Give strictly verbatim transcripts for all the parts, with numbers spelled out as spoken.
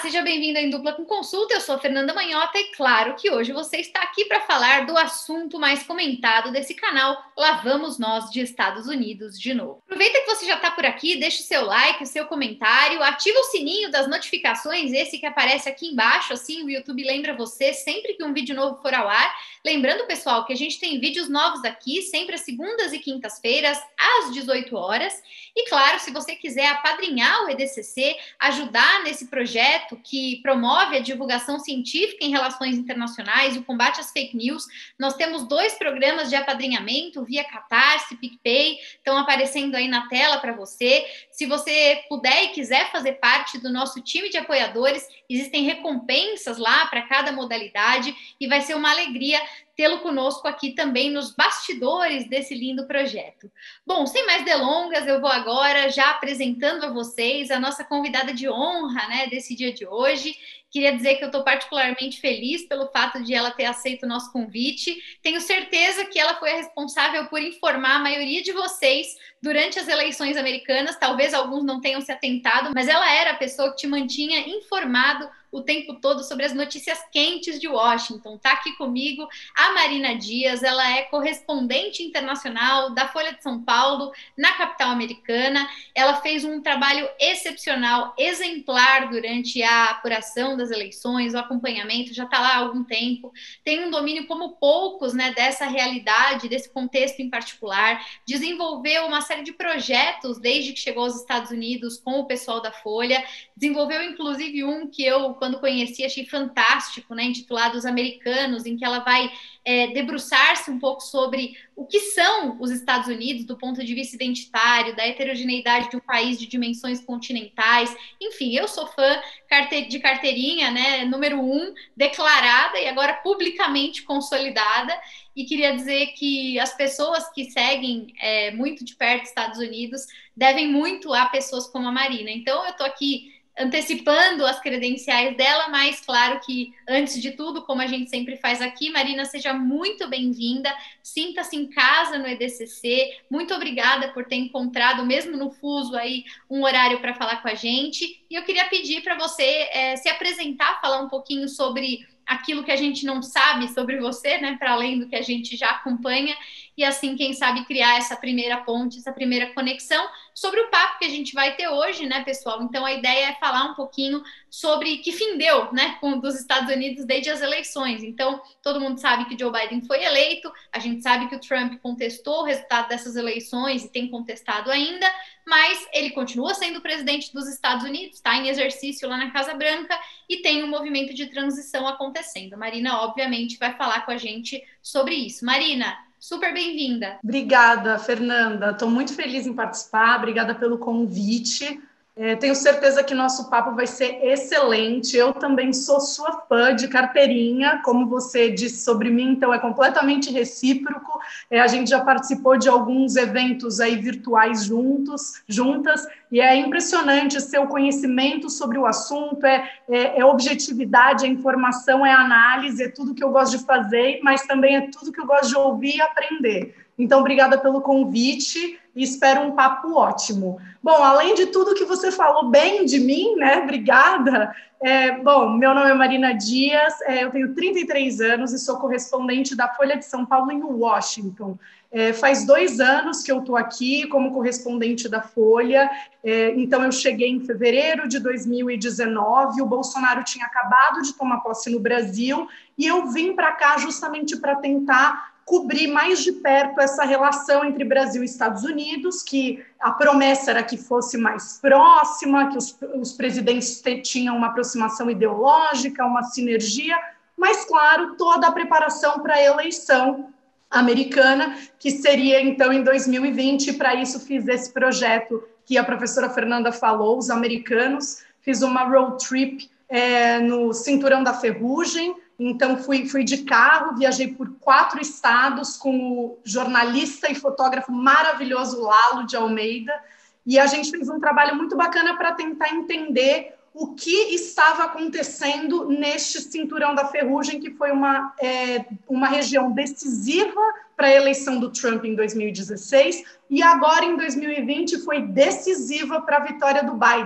seja bem-vindo em Dupla com Consulta, eu sou a Fernanda Manhota e claro que hoje você está aqui para falar do assunto mais comentado desse canal, Lá Vamos Nós de Estados Unidos de novo. Aproveita que você já está por aqui, deixa o seu like, o seu comentário, ativa o sininho das notificações, esse que aparece aqui embaixo, assim o YouTube lembra você sempre que um vídeo novo for ao ar. Lembrando, pessoal, que a gente tem vídeos novos aqui, sempre às segundas e quintas-feiras, às dezoito horas. E claro, se você quiser apadrinhar o E D C C, ajudar nesse projeto que promove a divulgação científica em relações internacionais, o combate às fake news, nós temos dois programas de apadrinhamento via Catarse, PicPay, estão aparecendo aí na tela para você. Se você puder e quiser fazer parte do nosso time de apoiadores, existem recompensas lá para cada modalidade e vai ser uma alegria tê-lo conosco aqui também nos bastidores desse lindo projeto. Bom, sem mais delongas, eu vou agora já apresentando a vocês a nossa convidada de honra, né, desse dia de hoje. Queria dizer que eu estou particularmente feliz pelo fato de ela ter aceito o nosso convite. Tenho certeza que ela foi a responsável por informar a maioria de vocês durante as eleições americanas. Talvez alguns não tenham se atentado, mas ela era a pessoa que te mantinha informado o tempo todo sobre as notícias quentes de Washington. Está aqui comigo a Marina Dias, ela é correspondente internacional da Folha de São Paulo, na capital americana. Ela fez um trabalho excepcional, exemplar durante a apuração das eleições, o acompanhamento, já está lá há algum tempo. Tem um domínio como poucos, né, dessa realidade, desse contexto em particular. Desenvolveu uma série de projetos desde que chegou aos Estados Unidos com o pessoal da Folha. Desenvolveu, inclusive, um que eu, quando conheci, achei fantástico, né, intitulado Os Americanos, em que ela vai é, debruçar-se um pouco sobre o que são os Estados Unidos do ponto de vista identitário, da heterogeneidade de um país de dimensões continentais. Enfim, eu sou fã de carteirinha, né, número um, declarada e agora publicamente consolidada. E queria dizer que as pessoas que seguem é, muito de perto os Estados Unidos devem muito a pessoas como a Marina. Então, eu estou aqui antecipando as credenciais dela, mas claro que, antes de tudo, como a gente sempre faz aqui, Marina, seja muito bem-vinda, sinta-se em casa no E D C C, muito obrigada por ter encontrado, mesmo no fuso aí, um horário para falar com a gente, e eu queria pedir para você é, se apresentar, falar um pouquinho sobre aquilo que a gente não sabe sobre você, né, para além do que a gente já acompanha, e assim, quem sabe, criar essa primeira ponte, essa primeira conexão sobre o papo que a gente vai ter hoje, né, pessoal? Então, a ideia é falar um pouquinho sobre que fim deu, né, com dos Estados Unidos desde as eleições. Então, todo mundo sabe que Joe Biden foi eleito, a gente sabe que o Trump contestou o resultado dessas eleições e tem contestado ainda, mas ele continua sendo presidente dos Estados Unidos, está em exercício lá na Casa Branca e tem um movimento de transição acontecendo. A Marina, obviamente, vai falar com a gente sobre isso. Marina, super bem-vinda. Obrigada, Fernanda. Estou muito feliz em participar. Obrigada pelo convite. É, tenho certeza que nosso papo vai ser excelente. Eu também sou sua fã de carteirinha, como você disse sobre mim, então é completamente recíproco. É, a gente já participou de alguns eventos aí virtuais juntos, juntas, e é impressionante seu conhecimento sobre o assunto, é, é, é objetividade, é informação, é análise, é tudo que eu gosto de fazer, mas também é tudo que eu gosto de ouvir e aprender. Então, obrigada pelo convite e espero um papo ótimo. Bom, além de tudo que você falou bem de mim, né? Obrigada. É, bom, meu nome é Marina Dias, é, eu tenho trinta e três anos e sou correspondente da Folha de São Paulo em Washington. É, faz dois anos que eu estou aqui como correspondente da Folha, é, então eu cheguei em fevereiro de dois mil e dezenove, o Bolsonaro tinha acabado de tomar posse no Brasil e eu vim para cá justamente para tentar cobrir mais de perto essa relação entre Brasil e Estados Unidos, que a promessa era que fosse mais próxima, que os, os presidentes te, tinham uma aproximação ideológica, uma sinergia, mas, claro, toda a preparação para a eleição americana, que seria, então, em dois mil e vinte, e para isso fiz esse projeto que a professora Fernanda falou, Os Americanos, fiz uma road trip é, no Cinturão da Ferrugem. Então, fui, fui de carro, viajei por quatro estados com o jornalista e fotógrafo maravilhoso Lalo de Almeida, e a gente fez um trabalho muito bacana para tentar entender o que estava acontecendo neste Cinturão da Ferrugem, que foi uma, é, uma região decisiva para a eleição do Trump em dois mil e dezesseis, e agora, em dois mil e vinte, foi decisiva para a vitória do Biden,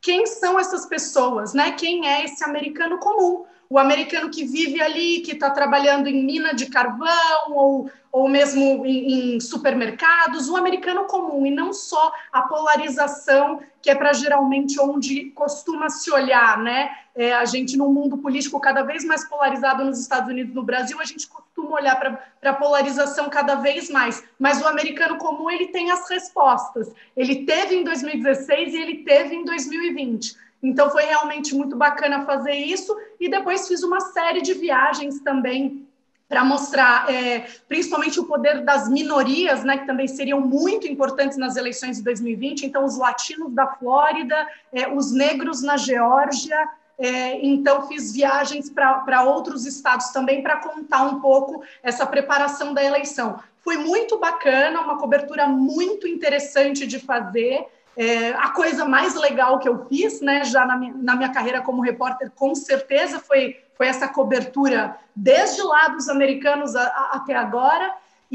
quem são essas pessoas, né? Quem é esse americano comum? O americano que vive ali, que está trabalhando em mina de carvão ou, ou mesmo em, em supermercados, o americano comum, e não só a polarização, que é para geralmente onde costuma se olhar, né? É, a gente, num mundo político cada vez mais polarizado nos Estados Unidos e no Brasil, a gente costuma olhar para a polarização cada vez mais, mas o americano comum, ele tem as respostas. Ele teve em dois mil e dezesseis e ele teve em dois mil e vinte. Então, foi realmente muito bacana fazer isso, e depois fiz uma série de viagens também para mostrar, é, principalmente, o poder das minorias, né, que também seriam muito importantes nas eleições de dois mil e vinte, então, os latinos da Flórida, é, os negros na Geórgia, é, então, fiz viagens para outros estados também para contar um pouco essa preparação da eleição. Foi muito bacana, uma cobertura muito interessante de fazer. É, a coisa mais legal que eu fiz, né, já na minha, na minha carreira como repórter, com certeza, foi, foi essa cobertura desde lá dos americanos a, a, até agora.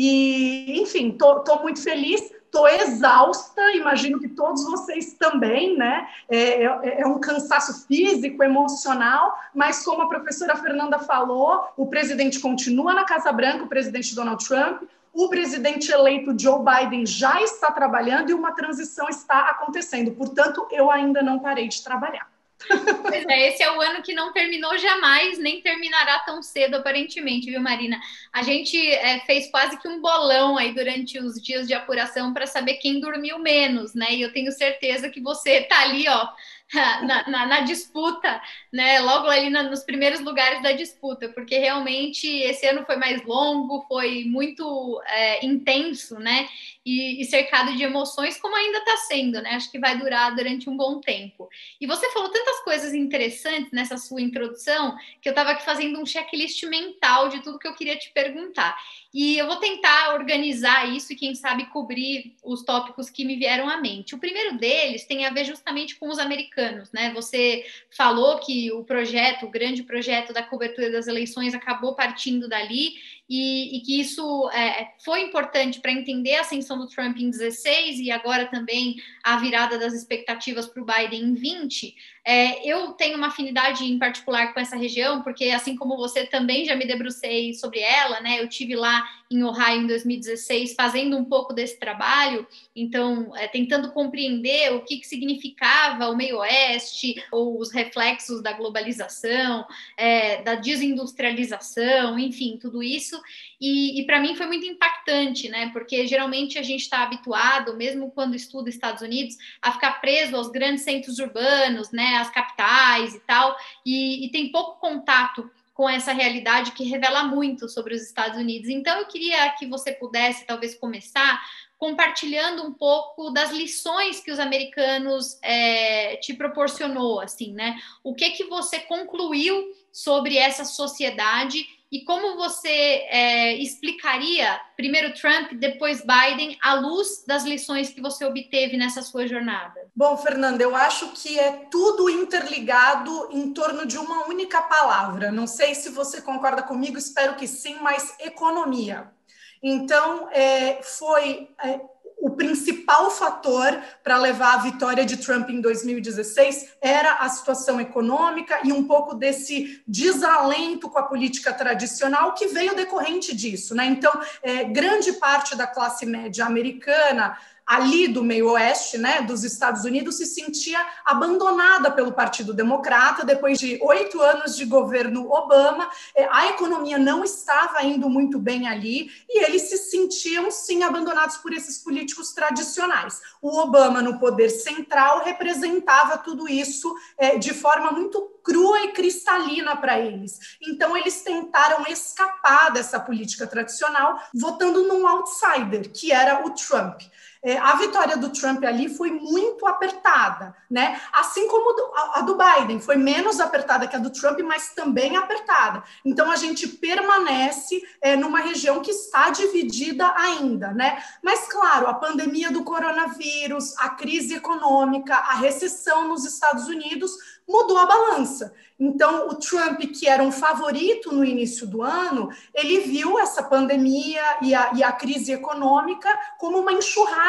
E, enfim, estou muito feliz, estou exausta, imagino que todos vocês também, né? É, é, é um cansaço físico, emocional, mas como a professora Fernanda falou, o presidente continua na Casa Branca, o presidente Donald Trump. O presidente eleito Joe Biden já está trabalhando e uma transição está acontecendo. Portanto, eu ainda não parei de trabalhar. Pois é, esse é o ano que não terminou jamais, nem terminará tão cedo, aparentemente, viu, Marina? A gente é, fez quase que um bolão aí durante os dias de apuração para saber quem dormiu menos, né? E eu tenho certeza que você está ali, ó, Na, na, na disputa, né? Logo ali na, nos primeiros lugares da disputa, porque realmente esse ano foi mais longo, foi muito é, intenso, né? E, e cercado de emoções, como ainda está sendo, né? Acho que vai durar durante um bom tempo. E você falou tantas coisas interessantes nessa sua introdução que eu estava aqui fazendo um checklist mental de tudo que eu queria te perguntar. E eu vou tentar organizar isso e, quem sabe, cobrir os tópicos que me vieram à mente. O primeiro deles tem a ver justamente com os americanos, né? Você falou que o projeto, o grande projeto da cobertura das eleições acabou partindo dali e, e que isso é, foi importante para entender a ascensão do Trump em dezesseis e agora também a virada das expectativas para o Biden em vinte. É, eu tenho uma afinidade em particular com essa região, porque assim como você também já me debrucei sobre ela, né? Eu tive lá em Ohio em dois mil e dezesseis fazendo um pouco desse trabalho, então é, tentando compreender o que, que significava o meio oeste, ou os reflexos da globalização, é, da desindustrialização, enfim, tudo isso. E, e para mim foi muito impactante, né? Porque geralmente a gente está habituado, mesmo quando estuda Estados Unidos, a ficar preso aos grandes centros urbanos, né? As capitais e tal, e, e tem pouco contato com essa realidade que revela muito sobre os Estados Unidos. Então, eu queria que você pudesse, talvez, começar compartilhando um pouco das lições que os americanos é, te proporcionou, assim, né? O que que você concluiu sobre essa sociedade e como você é, explicaria, primeiro Trump, depois Biden, à luz das lições que você obteve nessa sua jornada? Bom, Fernanda, eu acho que é tudo interligado em torno de uma única palavra. Não sei se você concorda comigo, espero que sim, mas economia. Então, é, foi... É, o principal fator para levar a vitória de Trump em dois mil e dezesseis era a situação econômica e um pouco desse desalento com a política tradicional que veio decorrente disso, né? Então, é, grande parte da classe média americana ali do meio oeste, né, dos Estados Unidos, se sentia abandonada pelo Partido Democrata depois de oito anos de governo Obama. A economia não estava indo muito bem ali e eles se sentiam, sim, abandonados por esses políticos tradicionais. O Obama, no poder central, representava tudo isso é, de forma muito crua e cristalina para eles. Então, eles tentaram escapar dessa política tradicional, votando num outsider, que era o Trump. É, a vitória do Trump ali foi muito apertada, né? Assim como do, a, a do Biden, foi menos apertada que a do Trump, mas também apertada. Então, a gente permanece é, numa região que está dividida ainda, né? Mas, claro, a pandemia do coronavírus, a crise econômica, a recessão nos Estados Unidos mudou a balança. Então, o Trump, que era um favorito no início do ano, ele viu essa pandemia e a, e a crise econômica como uma enxurrada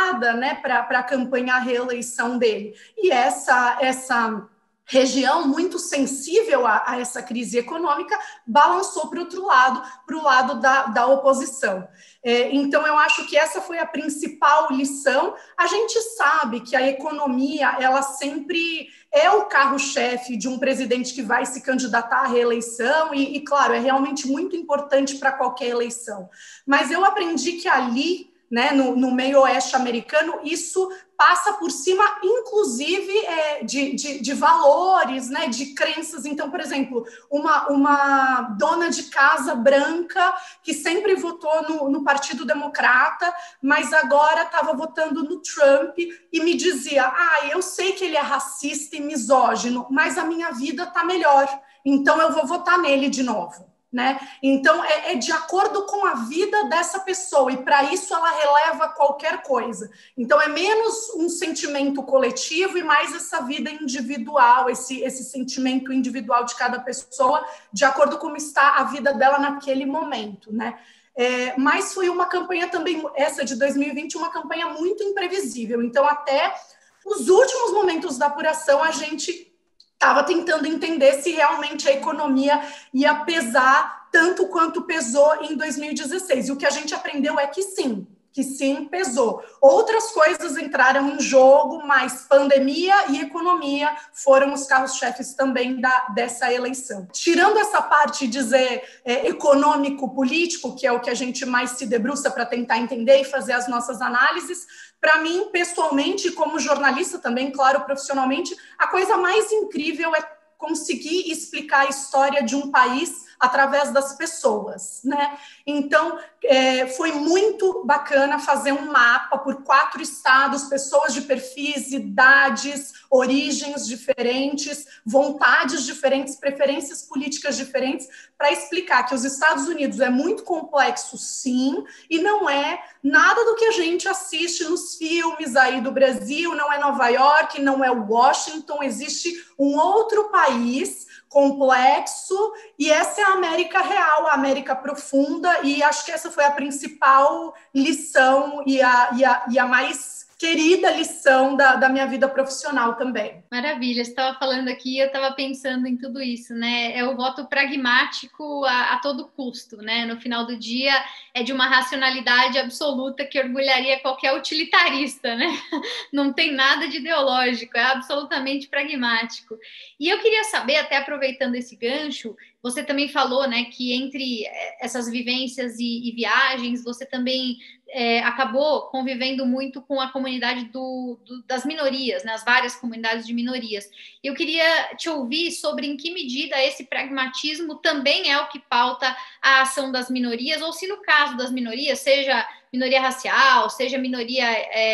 complicada, né, para acompanhar a reeleição dele. E essa, essa região muito sensível a, a essa crise econômica balançou para o outro lado, para o lado da, da oposição. É, então, eu acho que essa foi a principal lição. A gente sabe que a economia, ela sempre é o carro-chefe de um presidente que vai se candidatar à reeleição e, e claro, é realmente muito importante para qualquer eleição. Mas eu aprendi que ali, né, no, no meio oeste americano, isso passa por cima, inclusive, é, de, de, de valores, né, de crenças. Então, por exemplo, uma, uma dona de casa branca que sempre votou no, no Partido Democrata, mas agora estava votando no Trump e me dizia, ah, eu sei que ele é racista e misógino, mas a minha vida está melhor, então eu vou votar nele de novo. Né? Então, é, é de acordo com a vida dessa pessoa, e para isso ela releva qualquer coisa. Então, é menos um sentimento coletivo e mais essa vida individual, esse, esse sentimento individual de cada pessoa, de acordo com como está a vida dela naquele momento, né? É, mas foi uma campanha também, essa de dois mil e vinte, uma campanha muito imprevisível. Então, até os últimos momentos da apuração, a gente estava tentando entender se realmente a economia ia pesar tanto quanto pesou em dois mil e dezesseis. E o que a gente aprendeu é que sim, que sim, pesou. Outras coisas entraram em jogo, mas pandemia e economia foram os carros-chefes também da, dessa eleição. Tirando essa parte, dizer, é, econômico-político, que é o que a gente mais se debruça para tentar entender e fazer as nossas análises, para mim, pessoalmente, como jornalista também, claro, profissionalmente, a coisa mais incrível é conseguir explicar a história de um país através das pessoas, né? Então, é, foi muito bacana fazer um mapa por quatro estados, pessoas de perfis, idades, origens diferentes, vontades diferentes, preferências políticas diferentes, para explicar que os Estados Unidos é muito complexo, sim, e não é nada do que a gente assiste nos filmes aí do Brasil, não é Nova York, não é Washington, existe um outro país complexo, e essa é a América real, a América profunda, e acho que essa foi a principal lição e a, e a, e a mais querida lição da, da minha vida profissional também. Maravilha, você estava falando aqui, eu estava pensando em tudo isso, né? É o voto pragmático a, a todo custo, né? No final do dia, é de uma racionalidade absoluta que orgulharia qualquer utilitarista, né? Não tem nada de ideológico, é absolutamente pragmático. E eu queria saber, até aproveitando esse gancho, você também falou, né, que entre essas vivências e, e viagens, você também é, acabou convivendo muito com a comunidade do, do, das minorias, né, as várias comunidades de minorias. Eu queria te ouvir sobre em que medida esse pragmatismo também é o que pauta a ação das minorias, ou se no caso das minorias, seja minoria racial, seja minoria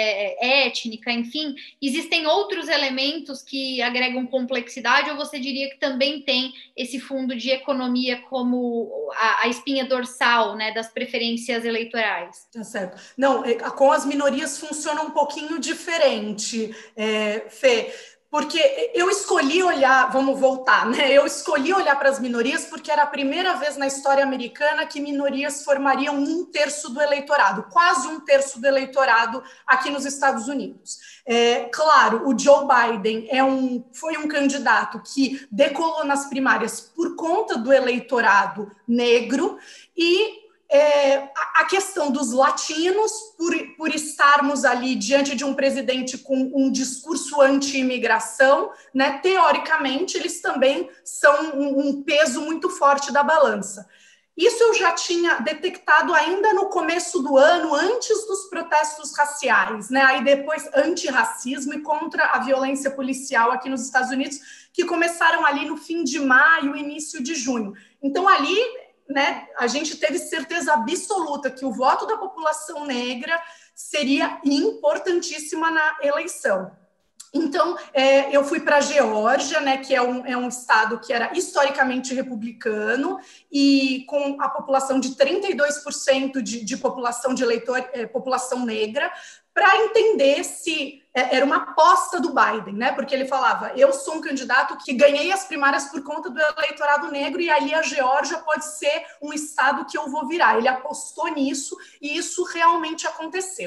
é, étnica, enfim, existem outros elementos que agregam complexidade, ou você diria que também tem esse fundo de economia como a, a espinha dorsal, né, das preferências eleitorais? Tá certo. Não, com as minorias funciona um pouquinho diferente, é, Fê, porque eu escolhi olhar, vamos voltar, né? Eu escolhi olhar para as minorias porque era a primeira vez na história americana que minorias formariam um terço do eleitorado, quase um terço do eleitorado aqui nos Estados Unidos. É, claro, o Joe Biden é um, foi um candidato que decolou nas primárias por conta do eleitorado negro e É, a questão dos latinos, por, por estarmos ali diante de um presidente com um discurso anti-imigração, né, teoricamente, eles também são um, um peso muito forte da balança. Isso eu já tinha detectado ainda no começo do ano, antes dos protestos raciais, né, aí depois antirracismo e contra a violência policial aqui nos Estados Unidos, que começaram ali no fim de maio, início de junho. Então, ali, né, a gente teve certeza absoluta que o voto da população negra seria importantíssima na eleição. Então, é, eu fui para a Geórgia, né, que é um, é um estado que era historicamente republicano e com a população de trinta e dois por cento de, de população de eleitor, é, população negra, para entender se era uma aposta do Biden, né? Porque ele falava, eu sou um candidato que ganhei as primárias por conta do eleitorado negro e ali a Geórgia pode ser um estado que eu vou virar. Ele apostou nisso e isso realmente aconteceu.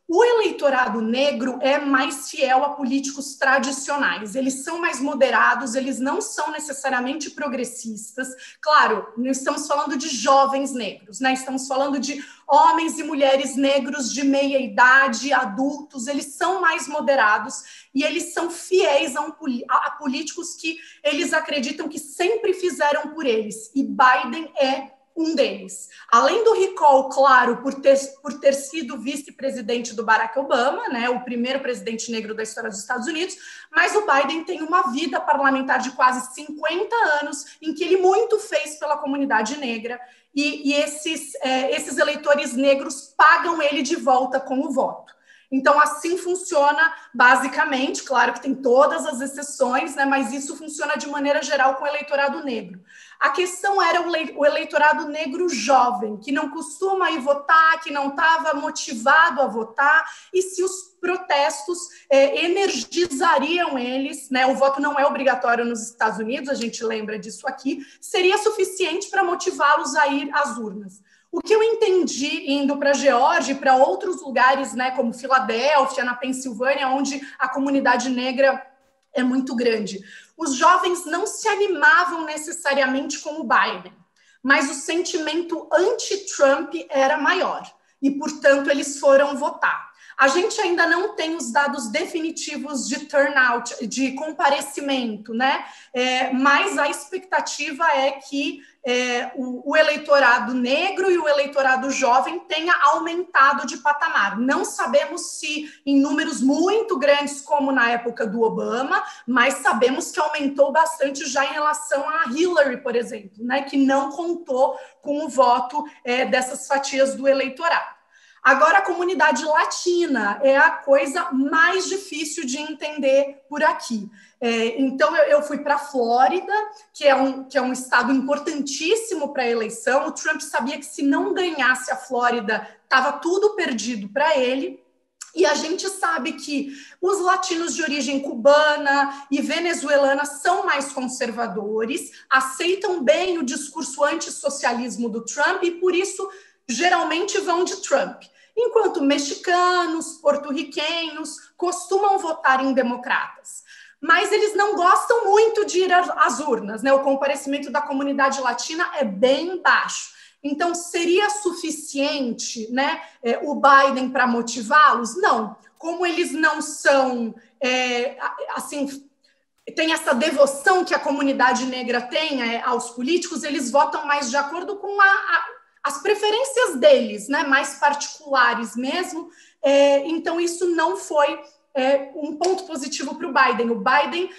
O eleitorado negro é mais fiel a políticos tradicionais, eles são mais moderados, eles não são necessariamente progressistas. Claro, não estamos falando de jovens negros, né? Estamos falando de homens e mulheres negros de meia idade, adultos, eles são mais moderados e eles são fiéis a, um, a políticos que eles acreditam que sempre fizeram por eles, e Biden é um deles. Além do recall, claro, por ter, por ter sido vice-presidente do Barack Obama, né, o primeiro presidente negro da história dos Estados Unidos, mas o Biden tem uma vida parlamentar de quase cinquenta anos, em que ele muito fez pela comunidade negra, e, e esses, é, esses eleitores negros pagam ele de volta com o voto. Então, assim funciona basicamente, claro que tem todas as exceções, né, mas isso funciona de maneira geral com o eleitorado negro. A questão era o eleitorado negro jovem, que não costuma ir votar, que não estava motivado a votar, e se os protestos é, energizariam eles, né, o voto não é obrigatório nos Estados Unidos, a gente lembra disso aqui, seria suficiente para motivá-los a ir às urnas. O que eu entendi indo para a Geórgia e para outros lugares, né, como Filadélfia, na Pensilvânia, onde a comunidade negra é muito grande, os jovens não se animavam necessariamente com o Biden, mas o sentimento anti-Trump era maior e, portanto, eles foram votar. A gente ainda não tem os dados definitivos de turnout, de comparecimento, né? É, mas a expectativa é que é, o, o eleitorado negro e o eleitorado jovem tenha aumentado de patamar. Não sabemos se em números muito grandes, como na época do Obama, mas sabemos que aumentou bastante já em relação a Hillary, por exemplo, né? Que não contou com o voto é, dessas fatias do eleitorado. Agora, a comunidade latina é a coisa mais difícil de entender por aqui. É, então, eu, eu fui para a Flórida, que é, um, que é um estado importantíssimo para a eleição. O Trump sabia que se não ganhasse a Flórida, estava tudo perdido para ele. E a gente sabe que os latinos de origem cubana e venezuelana são mais conservadores, aceitam bem o discurso antissocialismo do Trump e, por isso, geralmente vão de Trump, enquanto mexicanos, porto-riquenhos costumam votar em democratas. Mas eles não gostam muito de ir às urnas, né? O comparecimento da comunidade latina é bem baixo. Então, seria suficiente, né, é, o Biden para motivá-los? Não. Como eles não são, é, assim, tem essa devoção que a comunidade negra tem é, aos políticos, eles votam mais de acordo com a, a as preferências deles, né, mais particulares mesmo, é, então isso não foi é, um ponto positivo para o Biden. O Biden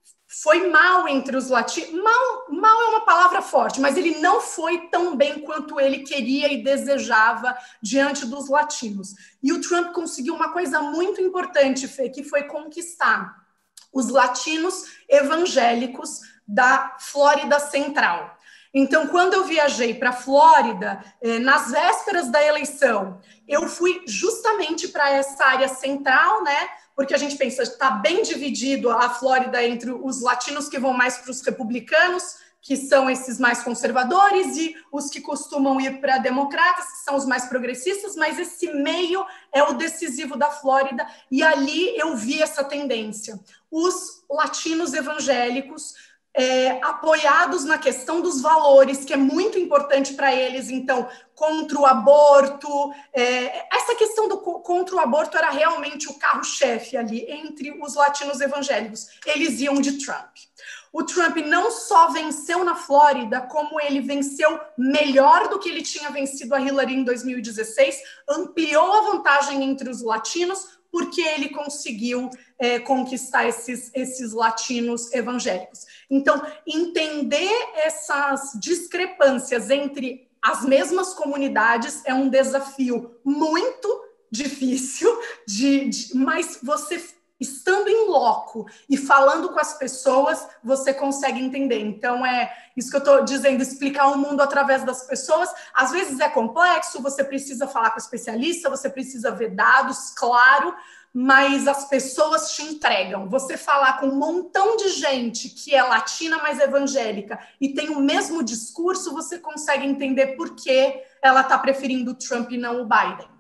foi mal entre os latinos, mal, mal é uma palavra forte, mas ele não foi tão bem quanto ele queria e desejava diante dos latinos. E o Trump conseguiu uma coisa muito importante, Fê, que foi conquistar os latinos evangélicos da Flórida Central. Então, quando eu viajei para a Flórida, eh, nas vésperas da eleição, eu fui justamente para essa área central, né? Porque a gente pensa, está bem dividido a Flórida entre os latinos que vão mais para os republicanos, que são esses mais conservadores, e os que costumam ir para democratas, que são os mais progressistas, mas esse meio é o decisivo da Flórida, e ali eu vi essa tendência. Os latinos evangélicos, É, apoiados na questão dos valores, que é muito importante para eles, então, contra o aborto, é, essa questão do contra o aborto era realmente o carro-chefe ali, entre os latinos evangélicos, eles iam de Trump. O Trump não só venceu na Flórida, como ele venceu melhor do que ele tinha vencido a Hillary em dois mil e dezesseis, ampliou a vantagem entre os latinos, porque ele conseguiu é, conquistar esses, esses latinos evangélicos. Então, entender essas discrepâncias entre as mesmas comunidades é um desafio muito difícil, de, de, mas você, estando em loco e falando com as pessoas, você consegue entender. Então, é isso que eu estou dizendo, explicar o mundo através das pessoas. Às vezes é complexo, você precisa falar com o especialista, você precisa ver dados, claro, mas as pessoas te entregam. Você falar com um montão de gente que é latina, mas evangélica, e tem o mesmo discurso, você consegue entender por que ela está preferindo o Trump e não o Biden.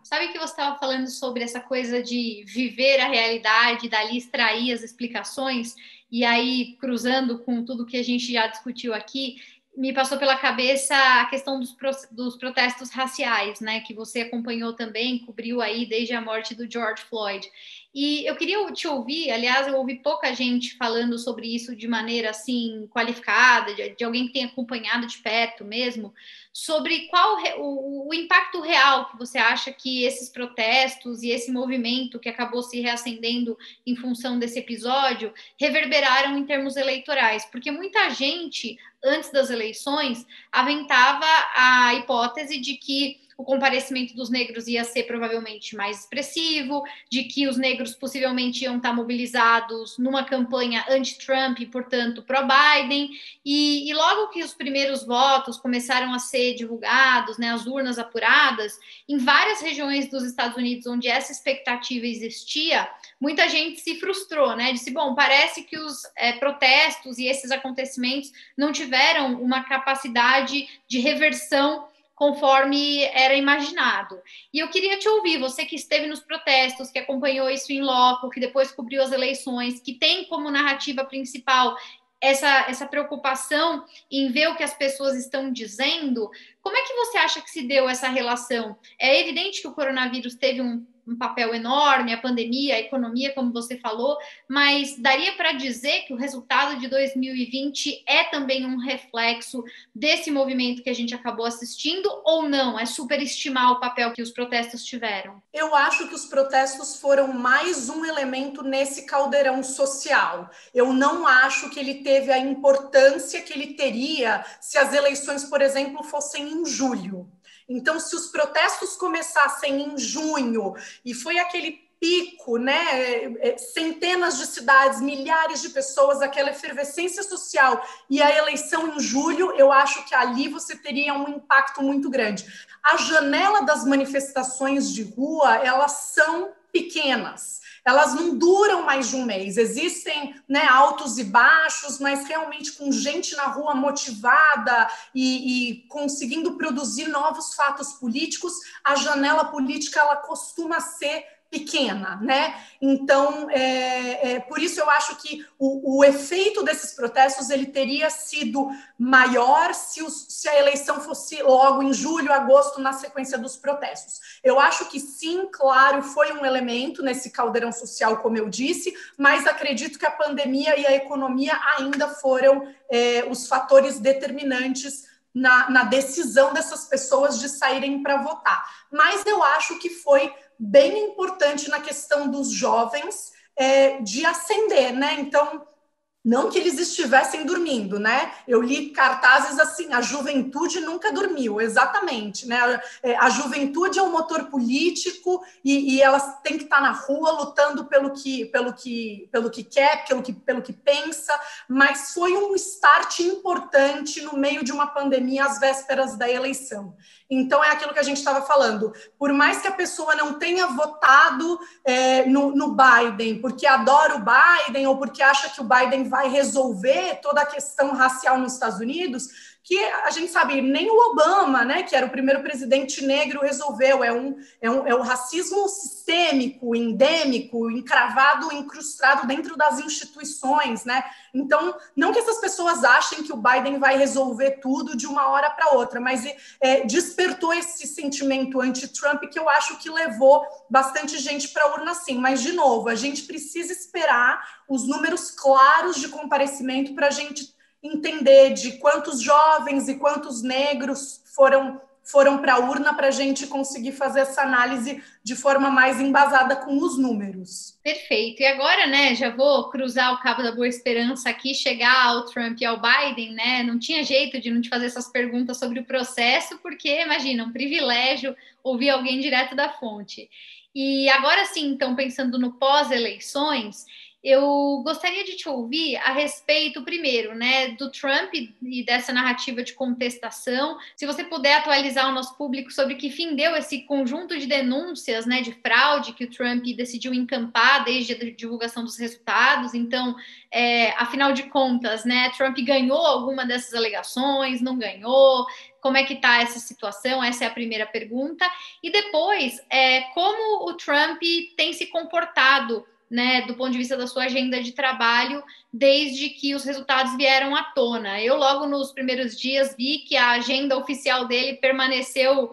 Sabe que você estava falando sobre essa coisa de viver a realidade, dali extrair as explicações, e aí, cruzando com tudo que a gente já discutiu aqui, me passou pela cabeça a questão dos, pro, dos protestos raciais, né, que você acompanhou também, cobriu aí desde a morte do George Floyd. E eu queria te ouvir, aliás, eu ouvi pouca gente falando sobre isso de maneira, assim, qualificada, de, de alguém que tenha acompanhado de perto mesmo, sobre qual o, o impacto real que você acha que esses protestos e esse movimento que acabou se reacendendo em função desse episódio reverberaram em termos eleitorais, porque muita gente, antes das eleições, aventava a hipótese de que o comparecimento dos negros ia ser provavelmente mais expressivo, de que os negros possivelmente iam estar mobilizados numa campanha anti-Trump e, portanto, pró-Biden, e, e logo que os primeiros votos começaram a ser divulgados, né, as urnas apuradas, em várias regiões dos Estados Unidos onde essa expectativa existia, muita gente se frustrou, né, disse, bom, parece que os é, protestos e esses acontecimentos não tiveram uma capacidade de reversão conforme era imaginado. E eu queria te ouvir, você que esteve nos protestos, que acompanhou isso em loco, que depois cobriu as eleições, que tem como narrativa principal essa, essa preocupação em ver o que as pessoas estão dizendo, como é que você acha que se deu essa relação? É evidente que o coronavírus teve um um papel enorme, a pandemia, a economia, como você falou, mas daria para dizer que o resultado de dois mil e vinte é também um reflexo desse movimento que a gente acabou assistindo, ou não? É superestimar o papel que os protestos tiveram? Eu acho que os protestos foram mais um elemento nesse caldeirão social. Eu não acho que ele teve a importância que ele teria se as eleições, por exemplo, fossem em julho. Então, se os protestos começassem em junho, e foi aquele pico, né? Centenas de cidades, milhares de pessoas, aquela efervescência social, e a eleição em julho, eu acho que ali você teria um impacto muito grande. A janela das manifestações de rua, elas são pequenas. Elas não duram mais de um mês. Existem, né, altos e baixos, mas realmente com gente na rua motivada e, e conseguindo produzir novos fatos políticos, a janela política ela costuma ser pequena, né? Então, é, é, por isso eu acho que o, o efeito desses protestos ele teria sido maior se, os, se a eleição fosse logo em julho, agosto, na sequência dos protestos. Eu acho que sim, claro, foi um elemento nesse caldeirão social, como eu disse, mas acredito que a pandemia e a economia ainda foram é, os fatores determinantes na, na decisão dessas pessoas de saírem para votar. Mas eu acho que foi bem importante na questão dos jovens é, de ascender, né? Então, não que eles estivessem dormindo, né? Eu li cartazes assim, a juventude nunca dormiu, exatamente, né? A juventude é um motor político e, e elas têm que estar na rua lutando pelo que, pelo que, pelo que quer, pelo que, pelo que pensa, mas foi um start importante no meio de uma pandemia às vésperas da eleição. Então, é aquilo que a gente estava falando. Por mais que a pessoa não tenha votado é, no, no Biden, porque adora o Biden ou porque acha que o Biden vai resolver toda a questão racial nos Estados Unidos, que a gente sabe, nem o Obama, né, que era o primeiro presidente negro, resolveu. É um, é um, é um racismo sistêmico, endêmico, encravado, incrustado dentro das instituições, né? Então, não que essas pessoas achem que o Biden vai resolver tudo de uma hora para outra, mas é, despertou esse sentimento anti-Trump que eu acho que levou bastante gente para a urna, sim. Mas, de novo, a gente precisa esperar os números claros de comparecimento para a gente entender de quantos jovens e quantos negros foram, foram para a urna para a gente conseguir fazer essa análise de forma mais embasada com os números. Perfeito. E agora, né, já vou cruzar o Cabo da Boa Esperança aqui, chegar ao Trump e ao Biden, né? Não tinha jeito de não te fazer essas perguntas sobre o processo, porque, imagina, um privilégio ouvir alguém direto da fonte. E agora sim, então, pensando no pós-eleições, eu gostaria de te ouvir a respeito, primeiro, né, do Trump e dessa narrativa de contestação. Se você puder atualizar o nosso público sobre que fim deu esse conjunto de denúncias, né, de fraude que o Trump decidiu encampar desde a divulgação dos resultados. Então, é, afinal de contas, né, Trump ganhou alguma dessas alegações, não ganhou? como é que está essa situação? Essa é a primeira pergunta. E depois, é, como o Trump tem se comportado, né, do ponto de vista da sua agenda de trabalho, desde que os resultados vieram à tona. Eu, logo nos primeiros dias, vi que a agenda oficial dele permaneceu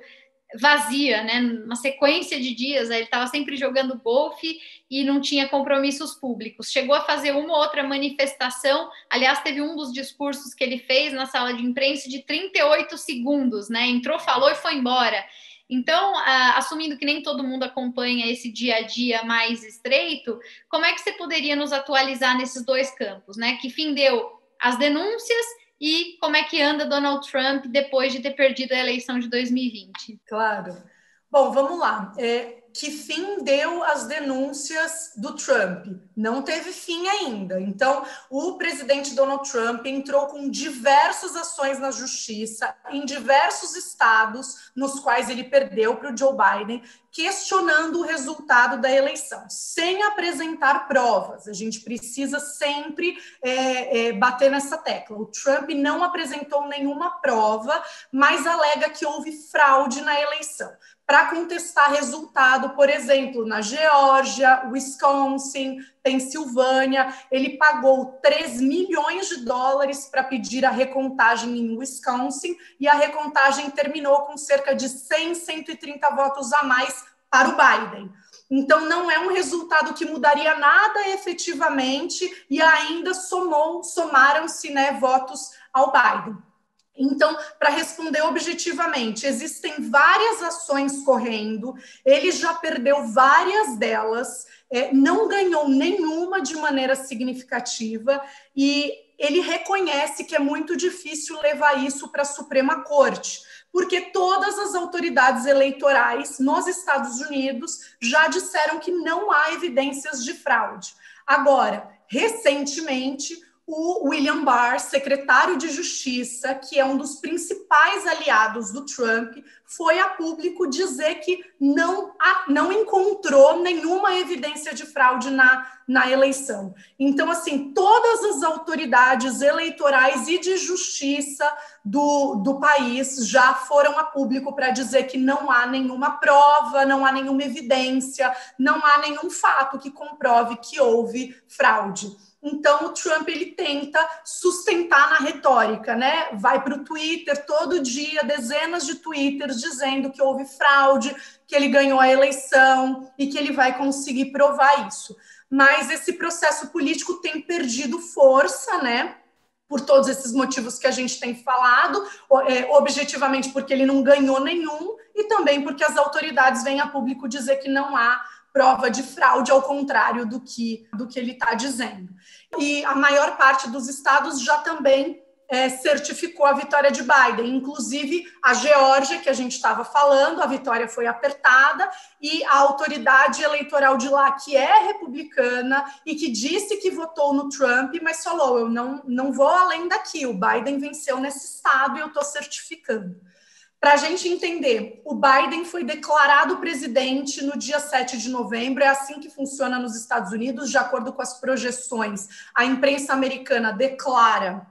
vazia, né? Uma sequência de dias, ele estava sempre jogando golfe e não tinha compromissos públicos. Chegou a fazer uma ou outra manifestação, aliás, teve um dos discursos que ele fez na sala de imprensa de trinta e oito segundos, né? Entrou, falou e foi embora. Então, ah, assumindo que nem todo mundo acompanha esse dia a dia mais estreito, como é que você poderia nos atualizar nesses dois campos, né? Que fim deu as denúncias e como é que anda Donald Trump depois de ter perdido a eleição de dois mil e vinte? Claro. Bom, vamos lá. É, que fim deu as denúncias do Trump? Não teve fim ainda. Então, o presidente Donald Trump entrou com diversas ações na justiça em diversos estados nos quais ele perdeu para o Joe Biden, questionando o resultado da eleição, sem apresentar provas. A gente precisa sempre é, é, bater nessa tecla. O Trump não apresentou nenhuma prova, mas alega que houve fraude na eleição, para contestar resultado, por exemplo, na Geórgia, Wisconsin, Pensilvânia. Ele pagou três milhões de dólares para pedir a recontagem em Wisconsin e a recontagem terminou com cerca de cem, cento e trinta votos a mais para o Biden. Então, não é um resultado que mudaria nada efetivamente e ainda somou, somaram-se, né, votos ao Biden. Então, para responder objetivamente, existem várias ações correndo, ele já perdeu várias delas, é, não ganhou nenhuma de maneira significativa e ele reconhece que é muito difícil levar isso para a Suprema Corte, porque todas as autoridades eleitorais nos Estados Unidos já disseram que não há evidências de fraude. Agora, recentemente, o William Barr, secretário de Justiça, que é um dos principais aliados do Trump, foi a público dizer que não, não encontrou nenhuma evidência de fraude na, na eleição. Então, assim, todas as autoridades eleitorais e de justiça do, do país já foram a público para dizer que não há nenhuma prova, não há nenhuma evidência, não há nenhum fato que comprove que houve fraude. Então, o Trump, ele tenta sustentar na retórica, né? Vai para o Twitter todo dia, dezenas de twitters dizendo que houve fraude, que ele ganhou a eleição e que ele vai conseguir provar isso. Mas esse processo político tem perdido força, né? Por todos esses motivos que a gente tem falado, objetivamente porque ele não ganhou nenhum e também porque as autoridades vêm a público dizer que não há prova de fraude, ao contrário do que, do que ele está dizendo. E a maior parte dos estados já também é, certificou a vitória de Biden, inclusive a Geórgia, que a gente estava falando, a vitória foi apertada, e a autoridade eleitoral de lá, que é republicana e que disse que votou no Trump, mas falou, eu não, não vou além daqui, o Biden venceu nesse estado e eu estou certificando. Para a gente entender, o Biden foi declarado presidente no dia sete de novembro, é assim que funciona nos Estados Unidos, de acordo com as projeções. A imprensa americana declara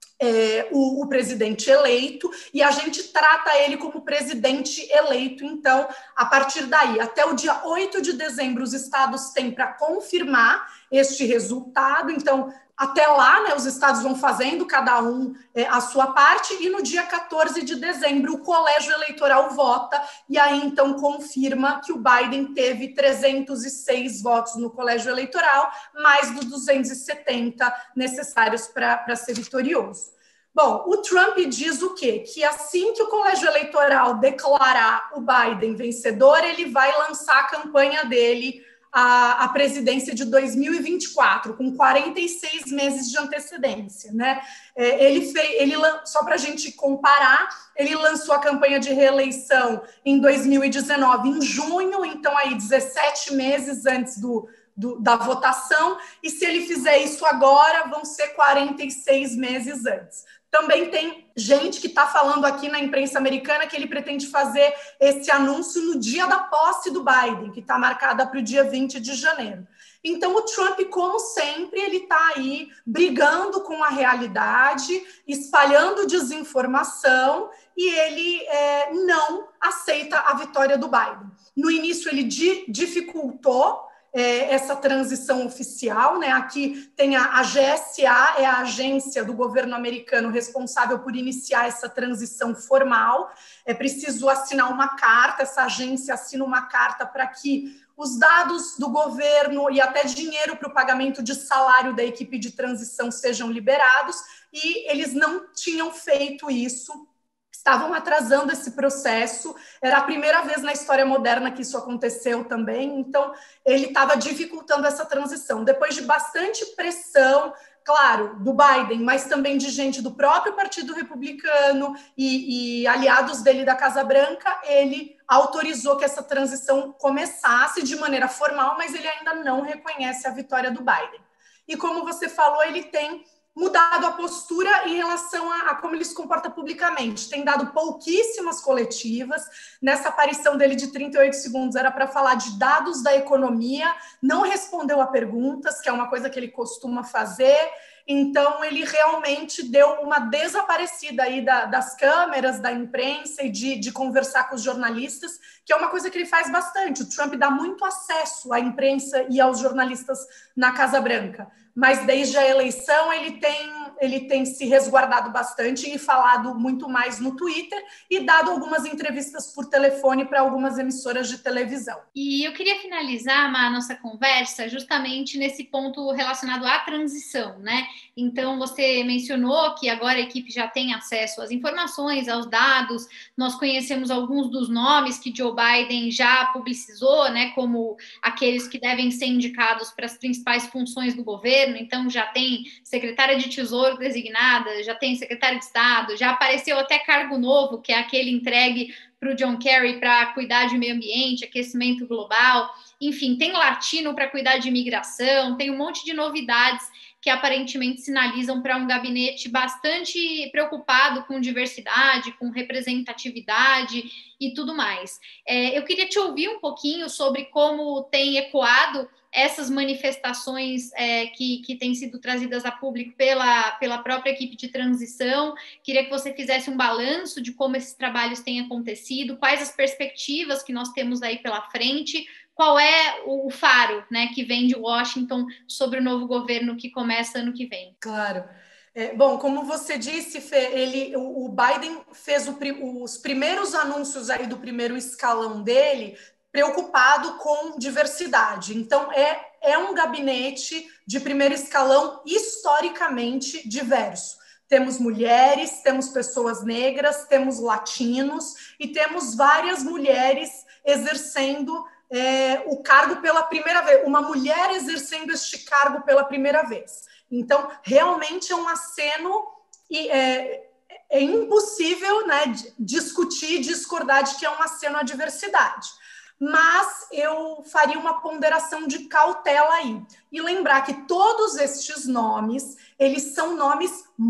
é, o, o presidente eleito e a gente trata ele como presidente eleito. Então, a partir daí, até o dia oito de dezembro, os estados têm para confirmar este resultado. Então, até lá, né, os estados vão fazendo cada um é, a sua parte e no dia quatorze de dezembro o colégio eleitoral vota e aí então confirma que o Biden teve trezentos e seis votos no colégio eleitoral, mais dos duzentos e setenta necessários para ser vitorioso. Bom, o Trump diz o quê? Que assim que o colégio eleitoral declarar o Biden vencedor, ele vai lançar a campanha dele A, a presidência de dois mil e vinte e quatro, com quarenta e seis meses de antecedência, né? É, ele fez, ele, só para a gente comparar, ele lançou a campanha de reeleição em dois mil e dezenove, em junho, então aí dezessete meses antes do, do, da votação, e se ele fizer isso agora, vão ser quarenta e seis meses antes. Também tem gente que está falando aqui na imprensa americana que ele pretende fazer esse anúncio no dia da posse do Biden, que está marcada para o dia vinte de janeiro. Então, o Trump, como sempre, ele está aí brigando com a realidade, espalhando desinformação, e ele é, não aceita a vitória do Biden. No início, ele di- dificultou é, essa transição oficial, né? Aqui tem a, a G S A, é a agência do governo americano responsável por iniciar essa transição formal. É preciso assinar uma carta, essa agência assina uma carta para que os dados do governo e até dinheiro para o pagamento de salário da equipe de transição sejam liberados, e eles não tinham feito isso, estavam atrasando esse processo. Era a primeira vez na história moderna que isso aconteceu também, então ele estava dificultando essa transição. Depois de bastante pressão, claro, do Biden, mas também de gente do próprio Partido Republicano e, e aliados dele da Casa Branca, ele autorizou que essa transição começasse de maneira formal, mas ele ainda não reconhece a vitória do Biden. E como você falou, ele tem mudado a postura em relação a, a como ele se comporta publicamente. Tem dado pouquíssimas coletivas. Nessa aparição dele de trinta e oito segundos, era para falar de dados da economia, não respondeu a perguntas, que é uma coisa que ele costuma fazer. Então, ele realmente deu uma desaparecida aí da, das câmeras, da imprensa e de, de conversar com os jornalistas, que é uma coisa que ele faz bastante. O Trump dá muito acesso à imprensa e aos jornalistas na Casa Branca, mas desde a eleição ele tem, ele tem se resguardado bastante e falado muito mais no Twitter e dado algumas entrevistas por telefone para algumas emissoras de televisão. E eu queria finalizar a nossa conversa justamente nesse ponto relacionado à transição, né? Então, você mencionou que agora a equipe já tem acesso às informações, aos dados. Nós conhecemos alguns dos nomes que Joe Biden já publicizou, né, como aqueles que devem ser indicados para as principais funções do governo. Então, já tem secretária de Tesouro designada, já tem secretário de Estado, já apareceu até cargo novo, que é aquele entregue para o John Kerry para cuidar de meio ambiente, aquecimento global. Enfim, tem latino para cuidar de imigração, tem um monte de novidades que aparentemente sinalizam para um gabinete bastante preocupado com diversidade, com representatividade e tudo mais. É, eu queria te ouvir um pouquinho sobre como tem ecoado essas manifestações é, que, que têm sido trazidas a público pela, pela própria equipe de transição. Queria que você fizesse um balanço de como esses trabalhos têm acontecido, quais as perspectivas que nós temos aí pela frente, qual é o faro, né, que vem de Washington sobre o novo governo que começa ano que vem. Claro. É, bom, como você disse, Fê, ele, o, o Biden fez o, os primeiros anúncios aí do primeiro escalão dele preocupado com diversidade. Então, é, é um gabinete de primeiro escalão historicamente diverso. Temos mulheres, temos pessoas negras, temos latinos e temos várias mulheres exercendo é, o cargo pela primeira vez, uma mulher exercendo este cargo pela primeira vez. Então, realmente é um aceno e é, é impossível, né, discutir, discordar de que é um aceno à diversidade. Mas eu faria uma ponderação de cautela aí. E lembrar que todos estes nomes, eles são nomes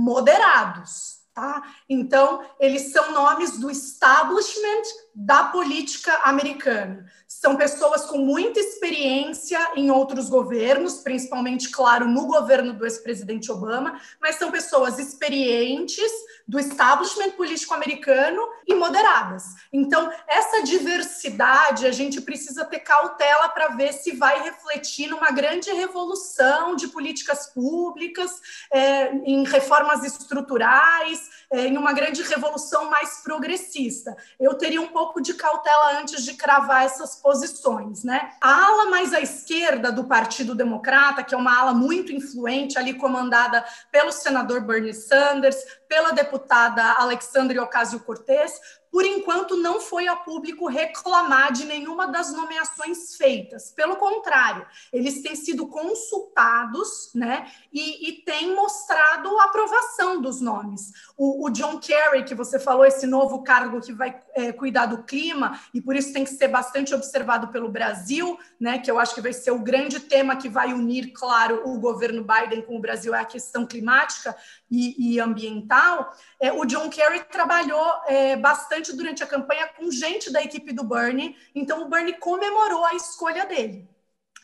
moderados, tá? Então, eles são nomes do establishment da política americana. São pessoas com muita experiência em outros governos, principalmente, claro, no governo do ex-presidente Obama, mas são pessoas experientes do establishment político americano e moderadas. Então, essa diversidade, a gente precisa ter cautela para ver se vai refletir numa grande revolução de políticas públicas, é, em reformas estruturais, é, em uma grande revolução mais progressista. Eu teria um pouco de cautela antes de cravar essas posições, né? A ala mais à esquerda do Partido Democrata, que é uma ala muito influente, ali comandada pelo senador Bernie Sanders, pela deputada Alexandria Ocasio-Cortez, por enquanto não foi a público reclamar de nenhuma das nomeações feitas. Pelo contrário, eles têm sido consultados, né, e, e têm mostrado a aprovação dos nomes. O, o John Kerry, que você falou, esse novo cargo que vai é, cuidar do clima, e por isso tem que ser bastante observado pelo Brasil, né, que eu acho que vai ser o grande tema que vai unir, claro, o governo Biden com o Brasil, é a questão climática e, e ambiental. É, o John Kerry trabalhou é, bastante durante a campanha com gente da equipe do Bernie, então o Bernie comemorou a escolha dele.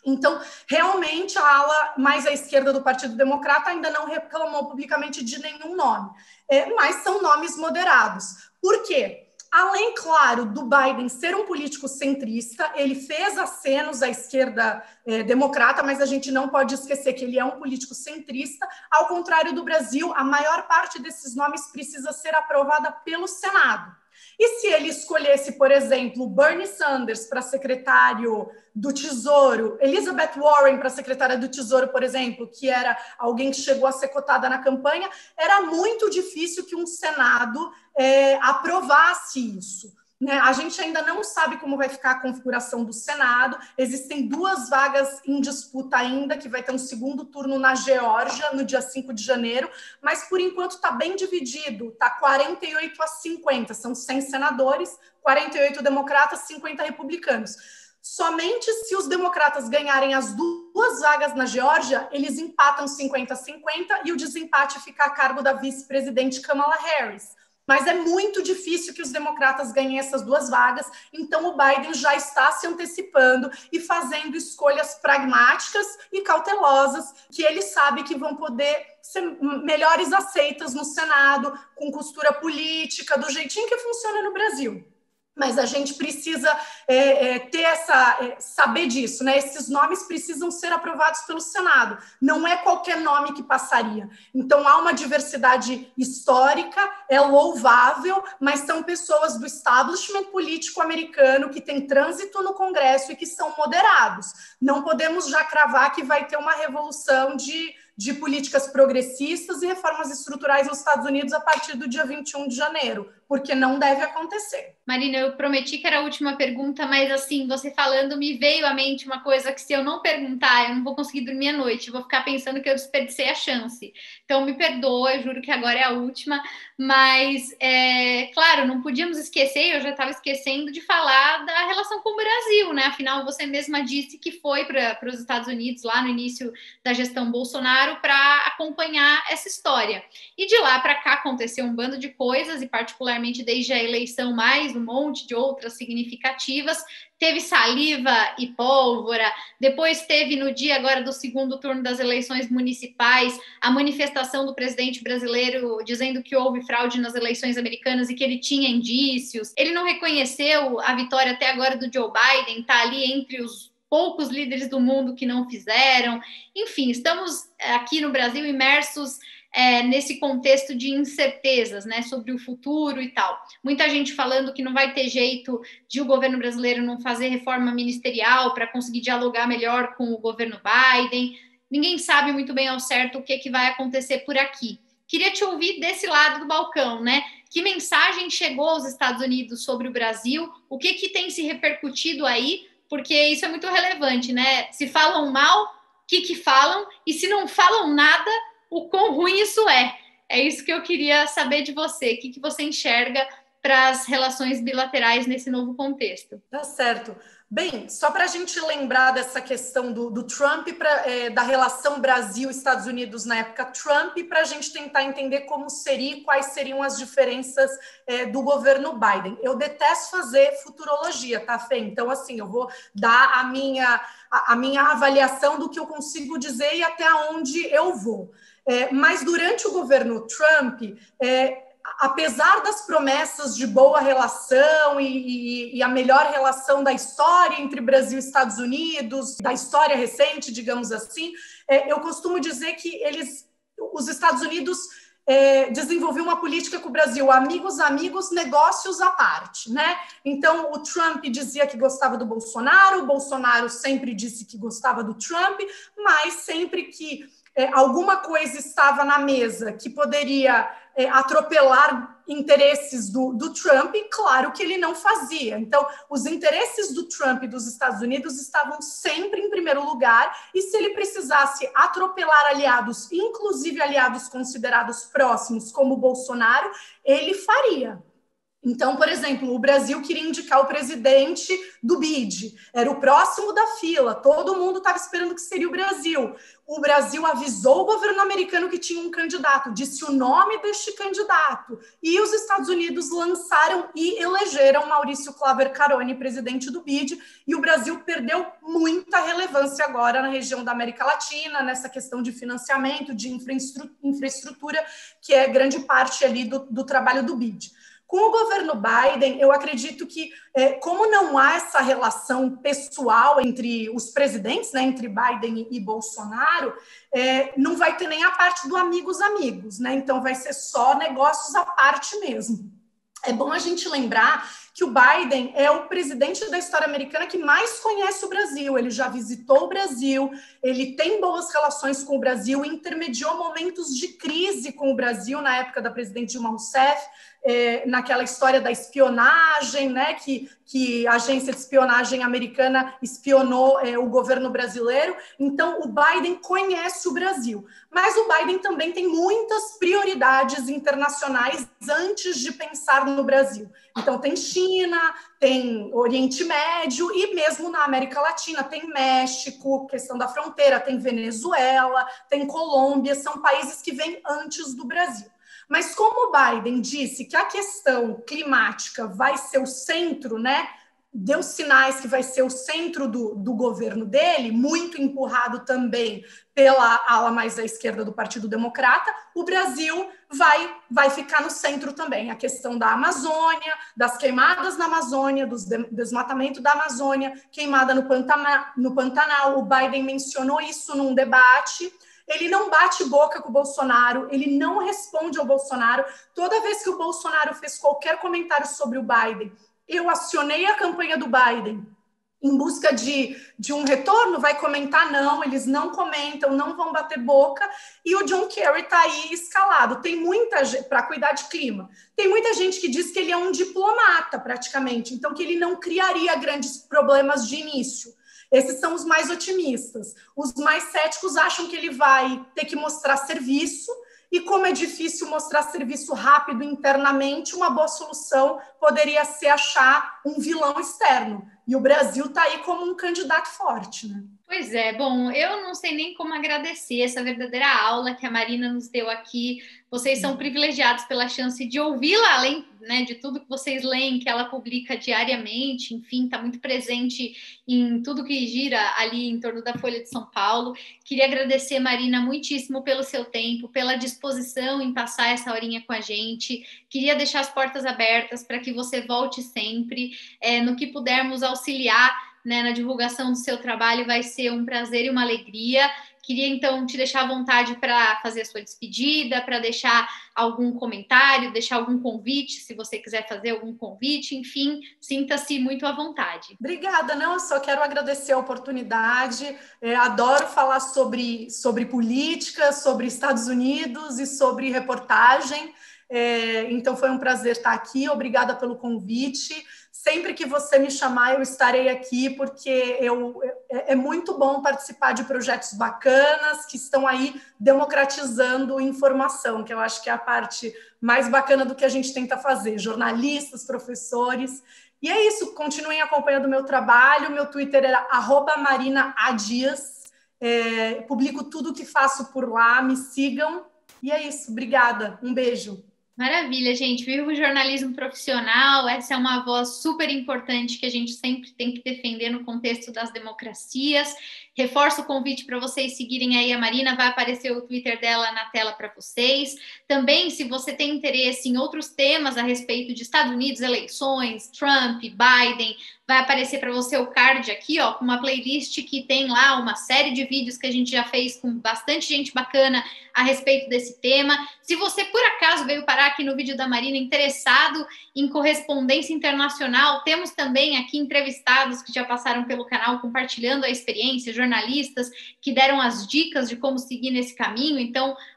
Então, realmente, a ala mais à esquerda do Partido Democrata ainda não reclamou publicamente de nenhum nome, é, mas são nomes moderados. Por quê? Além, claro, do Biden ser um político centrista, ele fez acenos à esquerda é, democrata, mas a gente não pode esquecer que ele é um político centrista. Ao contrário do Brasil, a maior parte desses nomes precisa ser aprovada pelo Senado. E se ele escolhesse, por exemplo, Bernie Sanders para secretário do Tesouro, Elizabeth Warren para secretária do Tesouro, por exemplo, que era alguém que chegou a ser cotada na campanha, era muito difícil que um Senado é, aprovasse isso. Né? A gente ainda não sabe como vai ficar a configuração do Senado. Existem duas vagas em disputa ainda, que vai ter um segundo turno na Geórgia, no dia cinco de janeiro, mas por enquanto está bem dividido, está quarenta e oito a cinquenta, são cem senadores, quarenta e oito democratas, cinquenta republicanos. Somente se os democratas ganharem as duas vagas na Geórgia, eles empatam cinquenta a cinquenta e o desempate fica a cargo da vice-presidente Kamala Harris. Mas é muito difícil que os democratas ganhem essas duas vagas, então o Biden já está se antecipando e fazendo escolhas pragmáticas e cautelosas, que ele sabe que vão poder ser melhores aceitas no Senado, com costura política, do jeitinho que funciona no Brasil. Mas a gente precisa é, é, ter essa, é, saber disso, né? Esses nomes precisam ser aprovados pelo Senado. Não é qualquer nome que passaria. Então, há uma diversidade histórica, é louvável, mas são pessoas do establishment político americano que têm trânsito no Congresso e que são moderados. Não podemos já cravar que vai ter uma revolução de, de políticas progressistas e reformas estruturais nos Estados Unidos a partir do dia vinte e um de janeiro, porque não deve acontecer. Marina, eu prometi que era a última pergunta, mas assim, você falando, me veio à mente uma coisa que se eu não perguntar, eu não vou conseguir dormir à noite, eu vou ficar pensando que eu desperdicei a chance. Então, me perdoa, eu juro que agora é a última, mas, é, claro, não podíamos esquecer, eu já estava esquecendo de falar da relação com o Brasil, né? Afinal, você mesma disse que foi para os Estados Unidos, lá no início da gestão Bolsonaro, para acompanhar essa história. E de lá para cá aconteceu um bando de coisas, e particularmente desde a eleição mais um monte de outras significativas, teve saliva e pólvora, depois teve no dia agora do segundo turno das eleições municipais, a manifestação do presidente brasileiro dizendo que houve fraude nas eleições americanas e que ele tinha indícios, ele não reconheceu a vitória até agora do Joe Biden, está ali entre os poucos líderes do mundo que não fizeram, enfim, estamos aqui no Brasil imersos É, nesse contexto de incertezas, né, sobre o futuro e tal. Muita gente falando que não vai ter jeito de o governo brasileiro não fazer reforma ministerial para conseguir dialogar melhor com o governo Biden. Ninguém sabe muito bem ao certo o que, que vai acontecer por aqui. Queria te ouvir desse lado do balcão, né? Que mensagem chegou aos Estados Unidos sobre o Brasil? O que, que tem se repercutido aí? Porque isso é muito relevante, né? Se falam mal, o que, que falam? E se não falam nada, o quão ruim isso é. É isso que eu queria saber de você. O que, que você enxerga para as relações bilaterais nesse novo contexto? Tá certo. Bem, só para a gente lembrar dessa questão do, do Trump, pra, é, da relação Brasil-Estados Unidos na época Trump, para a gente tentar entender como seria e quais seriam as diferenças é, do governo Biden. Eu detesto fazer futurologia, tá, Fê? Então, assim, eu vou dar a minha, a, a minha avaliação do que eu consigo dizer e até onde eu vou. É, mas durante o governo Trump, é, apesar das promessas de boa relação e, e, e a melhor relação da história entre Brasil e Estados Unidos, da história recente, digamos assim, é, eu costumo dizer que eles, os Estados Unidos é, desenvolveu uma política com o Brasil, amigos, amigos, negócios à parte, né? Então, o Trump dizia que gostava do Bolsonaro, o Bolsonaro sempre disse que gostava do Trump, mas sempre que É, alguma coisa estava na mesa que poderia é, atropelar interesses do, do Trump, claro que ele não fazia. Então, os interesses do Trump e dos Estados Unidos estavam sempre em primeiro lugar, e se ele precisasse atropelar aliados, inclusive aliados considerados próximos, como o Bolsonaro, ele faria. Então, por exemplo, o Brasil queria indicar o presidente do B I D, era o próximo da fila, todo mundo estava esperando que seria o Brasil. O Brasil avisou o governo americano que tinha um candidato, disse o nome deste candidato, e os Estados Unidos lançaram e elegeram Maurício Claver Carone, presidente do B I D, e o Brasil perdeu muita relevância agora na região da América Latina, nessa questão de financiamento, de infraestrutura, que é grande parte ali do, do trabalho do B I D. Com o governo Biden, eu acredito que, é, como não há essa relação pessoal entre os presidentes, né, entre Biden e, e Bolsonaro, é, não vai ter nem a parte do amigos-amigos, né? Então vai ser só negócios à parte mesmo. É bom a gente lembrar que o Biden é o presidente da história americana que mais conhece o Brasil, ele já visitou o Brasil, ele tem boas relações com o Brasil, intermediou momentos de crise com o Brasil na época da presidente Dilma Rousseff, é, naquela história da espionagem, né, que, que a agência de espionagem americana espionou é, o governo brasileiro. Então, o Biden conhece o Brasil. Mas o Biden também tem muitas prioridades internacionais antes de pensar no Brasil. Então, tem China, tem Oriente Médio e mesmo na América Latina, tem México, questão da fronteira, tem Venezuela, tem Colômbia, são países que vêm antes do Brasil. Mas como o Biden disse que a questão climática vai ser o centro, né? Deu sinais que vai ser o centro do, do governo dele, muito empurrado também pela ala mais à esquerda do Partido Democrata, o Brasil vai, vai ficar no centro também. A questão da Amazônia, das queimadas na Amazônia, do desmatamento da Amazônia, queimada no Pantanal, no Pantanal. O Biden mencionou isso num debate. Ele não bate boca com o Bolsonaro, ele não responde ao Bolsonaro. Toda vez que o Bolsonaro fez qualquer comentário sobre o Biden, eu acionei a campanha do Biden em busca de, de um retorno, vai comentar, não, eles não comentam, não vão bater boca, e o John Kerry está aí escalado. Tem muita gente, para cuidar de clima, tem muita gente que diz que ele é um diplomata, praticamente, então que ele não criaria grandes problemas de início. Esses são os mais otimistas. Os mais céticos acham que ele vai ter que mostrar serviço, e como é difícil mostrar serviço rápido internamente, uma boa solução poderia ser achar um vilão externo. E o Brasil está aí como um candidato forte, né? Pois é, bom, eu não sei nem como agradecer essa verdadeira aula que a Marina nos deu aqui. Vocês são privilegiados pela chance de ouvi-la, além, né, de tudo que vocês leem, que ela publica diariamente, enfim, está muito presente em tudo que gira ali em torno da Folha de São Paulo. Queria agradecer, Marina, muitíssimo pelo seu tempo, pela disposição em passar essa horinha com a gente. Queria deixar as portas abertas para que você volte sempre, é, no que pudermos auxiliar, né, na divulgação do seu trabalho, vai ser um prazer e uma alegria. Queria, então, te deixar à vontade para fazer a sua despedida, para deixar algum comentário, deixar algum convite, se você quiser fazer algum convite, enfim, sinta-se muito à vontade. Obrigada, não, eu só quero agradecer a oportunidade, é, adoro falar sobre, sobre política, sobre Estados Unidos e sobre reportagem, é, então foi um prazer estar aqui, obrigada pelo convite. Sempre que você me chamar, eu estarei aqui, porque eu, é, é muito bom participar de projetos bacanas que estão aí democratizando informação, que eu acho que é a parte mais bacana do que a gente tenta fazer. Jornalistas, professores. E é isso, continuem acompanhando o meu trabalho. Meu Twitter é arroba Marina A. Dias. É, publico tudo que faço por lá, me sigam. E é isso, obrigada. Um beijo. Maravilha, gente. Viva o jornalismo profissional. Essa é uma voz super importante que a gente sempre tem que defender no contexto das democracias. Reforço o convite para vocês seguirem aí a Marina, vai aparecer o Twitter dela na tela para vocês. Também, se você tem interesse em outros temas a respeito de Estados Unidos, eleições, Trump, Biden, vai aparecer para você o card aqui, ó, com uma playlist que tem lá uma série de vídeos que a gente já fez com bastante gente bacana a respeito desse tema. Se você, por acaso, veio parar aqui no vídeo da Marina interessado em correspondência internacional, temos também aqui entrevistados que já passaram pelo canal compartilhando a experiência, jornalistas que deram as dicas de como seguir nesse caminho. Então,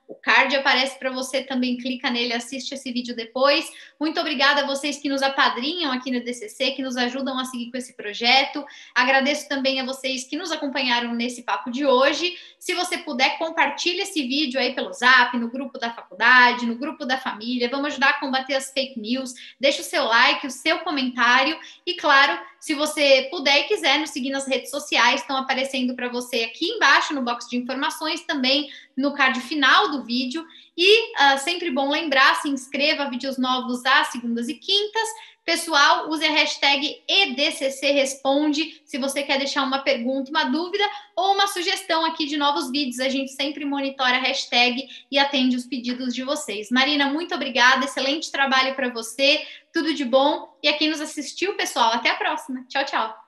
O card aparece para você, também clica nele, assiste esse vídeo depois. Muito obrigada a vocês que nos apadrinham aqui no D C C, que nos ajudam a seguir com esse projeto. Agradeço também a vocês que nos acompanharam nesse papo de hoje. Se você puder, compartilhe esse vídeo aí pelo Zap, no grupo da faculdade, no grupo da família. Vamos ajudar a combater as fake news. Deixa o seu like, o seu comentário e, claro, se você puder e quiser nos seguir nas redes sociais, estão aparecendo para você aqui embaixo no box de informações, também no card final do vídeo. E uh, sempre bom lembrar, se inscreva, vídeos novos às segundas e quintas. Pessoal, use a hashtag E D C C Responde se você quer deixar uma pergunta, uma dúvida ou uma sugestão aqui de novos vídeos. A gente sempre monitora a hashtag e atende os pedidos de vocês. Marina, muito obrigada, excelente trabalho para você, tudo de bom. E a quem nos assistiu, pessoal, até a próxima. Tchau, tchau.